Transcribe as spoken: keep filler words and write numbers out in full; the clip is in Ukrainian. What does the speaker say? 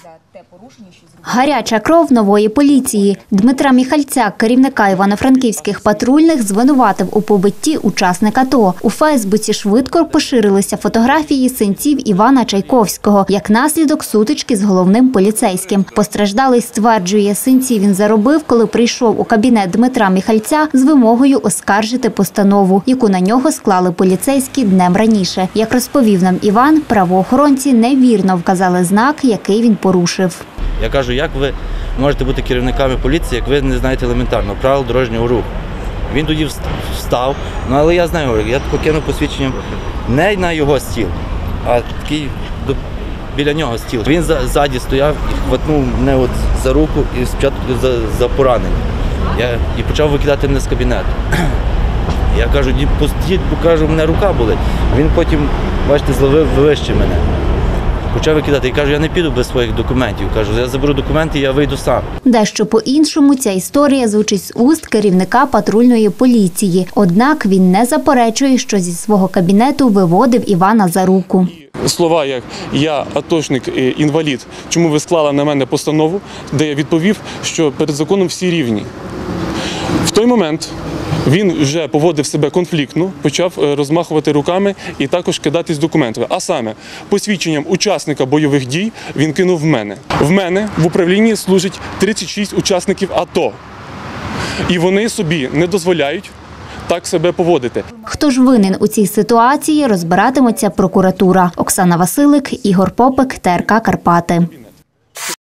Гаряча кров нової поліції. Дмитра Міхальця, керівника івано-франківських патрульних, звинуватив у побитті учасника АТО. У Фейсбуці швидко поширилися фотографії синців Івана Чайковського, як наслідок сутички з головним поліцейським. Постраждалий стверджує, синці він заробив, коли прийшов у кабінет Дмитра Міхальця з вимогою оскаржити постанову, яку на нього склали поліцейські днем раніше. Як розповів нам Іван, правоохоронці невірно вказали знак, який він порушив. Я кажу, як ви можете бути керівниками поліції, як ви не знаєте елементарно правил дорожнього руху. Він тоді встав, ну але я знаю, я покинув посвідченням не на його стіл, а такий біля нього стіл. Він ззаді стояв і хватнув мене от за руку і спочатку за, за поранення. Я і почав викидати мене з кабінету. Я кажу, пустіть, бо кажу, в мене рука болить. Він потім, бачите, зловив вище мене. Почав викидати. І кажу, я не піду без своїх документів. Кажу, я заберу документи, я вийду сам. Дещо по-іншому ця історія звучить з уст керівника патрульної поліції. Однак він не заперечує, що зі свого кабінету виводив Івана за руку. Слова, як «я атошник-інвалід, чому ви склали на мене постанову», де я відповів, що перед законом всі рівні. В той момент він вже поводив себе конфліктно, почав розмахувати руками і також кидатись документами. А саме, посвідченням учасника бойових дій він кинув в мене. В мене в управлінні служить тридцять шість учасників АТО. І вони собі не дозволяють так себе поводити. Хто ж винен у цій ситуації, розбиратиметься прокуратура. Оксана Василик, Ігор Попик, ТРК Карпати.